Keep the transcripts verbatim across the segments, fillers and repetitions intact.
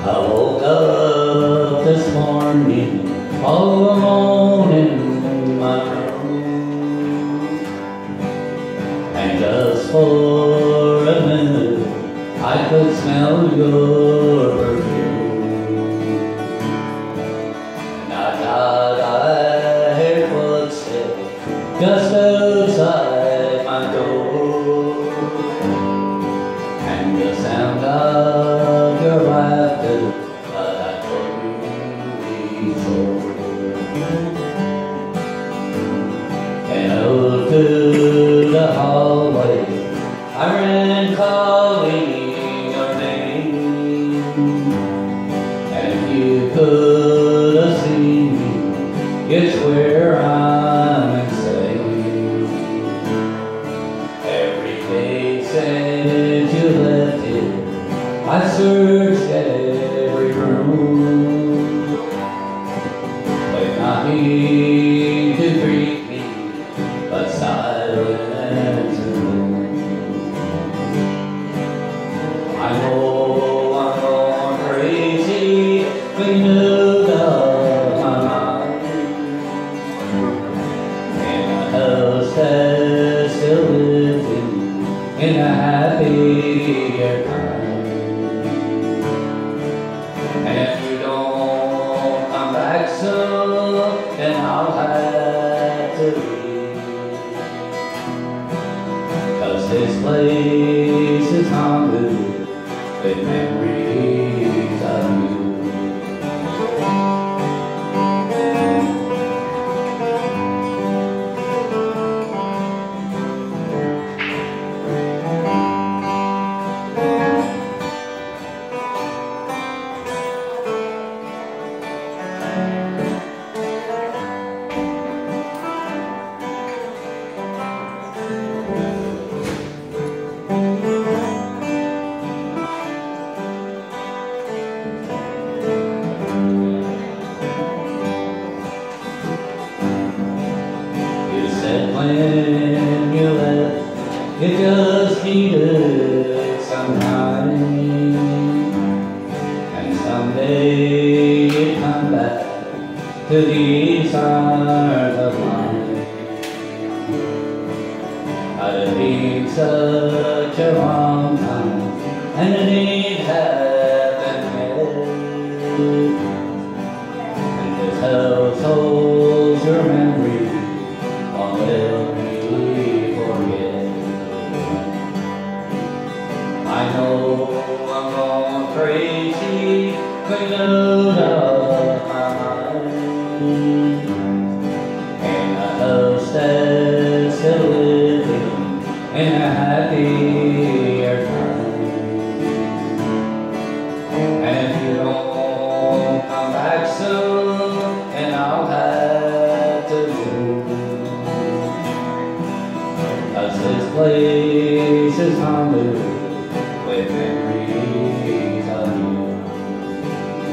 I woke up this morning all alone in my room, and just for a minute I could smell your perfume. And I thought I heard footsteps just outside my door, and the sound of your laughter, but I couldn't be sure. And out to the hallway I ran calling your name, and if you could have seen me, you'd swear I'm insane. Every day since you left here, I searched every room, but nothing to greet me but silence and gloom. I know I'm going crazy when you out my mind, and a house that's still living in a happier time. And if you don't come back soon, then I'll have to leave, 'cause this place is haunted with memories of you. When you left, you just needed some time, and someday you'd come back to these arms of mine. I'd have been such a long time, and it ain't happened yet, and this house holds your memory. Won't let me forget. I know I'm going crazy, clean out of my mind, and a house that's still living in a happier time. And if you don't come back soon, then I'll have to move, 'cause this place is haunted with memories of you.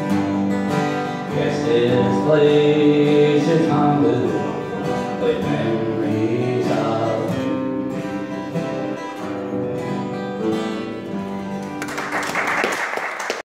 Yes, this place is haunted with memories.